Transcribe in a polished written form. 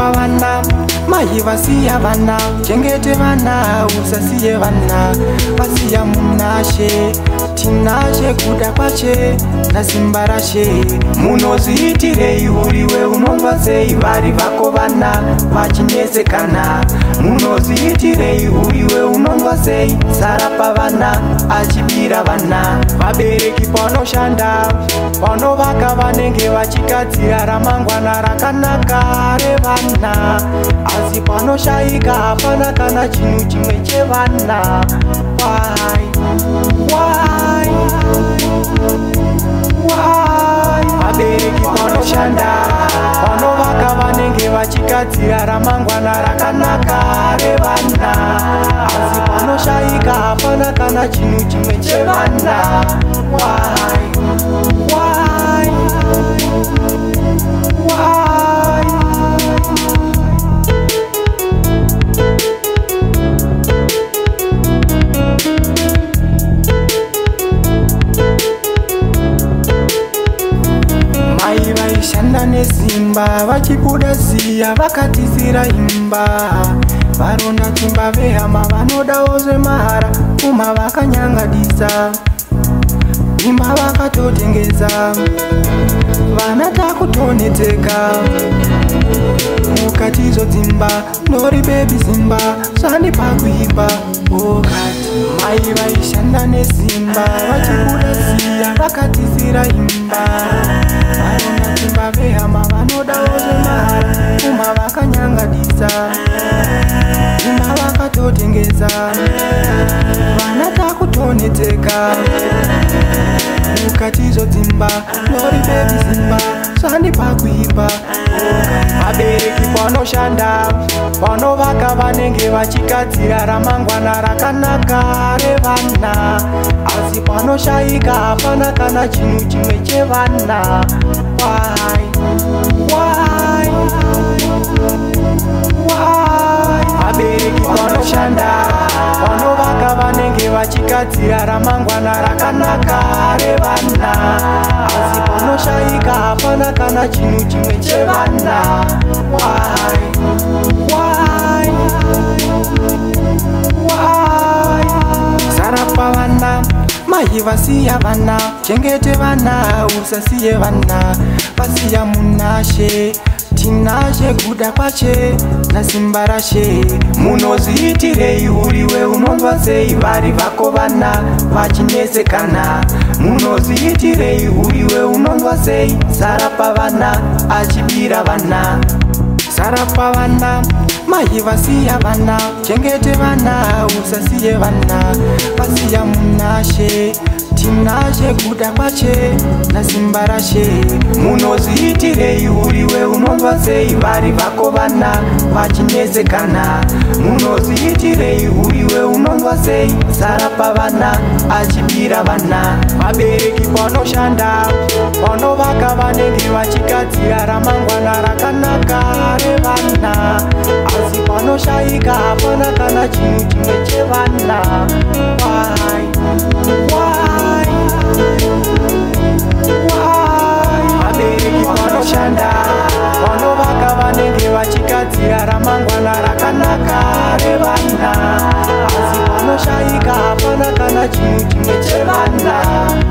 pavana mai vasiya vana chengete vana usasiye vana vasiya munashe tinashe kuda kwache nasimba rashe munoziitirei uriwe unonzwa sei vari vako vana vachinesekana munoziitirei uriwe unonzwa sei Sara pavana achibira vana vabereki panoshanda panovaka vanenge vachigadzira ramangwana rakanaka revana asi panoshaika hapana kana chinhu chimwe chevana vabereki panoshanda panovaka vanenge vachigadzira ramangwana rakanaka revana asi panoshaika hapana kana chinhu chimwe chevana mai vaishanda nesimba vachibuda ziya vakatizira imba varonda timba vehama vanodawo zvemahara uma vakanyangadisa imba vakatotengeza vana takutoneteka mukati zodzimba nori bebi zimba zvandi pakuimba okati mai vaishanda nesimba vachibuda ziya vakatizira imba varonda timba vehama vanodawo zvemahara uma vakanyangadisa imba vakatotengeza vana takutoneteka mukati zodzimba nori bebi zimba zvandi pakuimba vabereki panoshanda panovaka vanenge vachigadzira ramangwana rakanaka revana asi panoshaika hapana kana chinhu chimwe chevana vabereki panoshanda panovaka vanenge vachigadzira ramangwana rakanaka revana asi panoshaika hapana kana chinhu chimwe chevana Sara pavana mai vasiya vana chengete vana usasiye vana vasiya munashe tinashe kuda kwache nasimba rashe munoziitirei uriwe unonzwa sei vari vako vana vachinesekana munoziitirei uriwe unonzwa sei Sara pavana achibira vana Sara pavana mai vasiya vana chengete vana usasiye vana vasiya munashe tinashe kuda kwache nasimba rashe munoziitirei uriwe unonzwa sei vari vako vana vachinesekana munoziitirei uriwe unonzwa sei Sara pavana achibira vana vabereki panoshanda panovaka vanenge vachigadzira ramangwana rakanaka revana asi panoshaika hapana kana chinhu chimwe chevana vabereki panoshanda panovaka vanenge vachigadzira ramangwana rakanaka revana asi panoshaika hapana kana chinhu chimwe chevana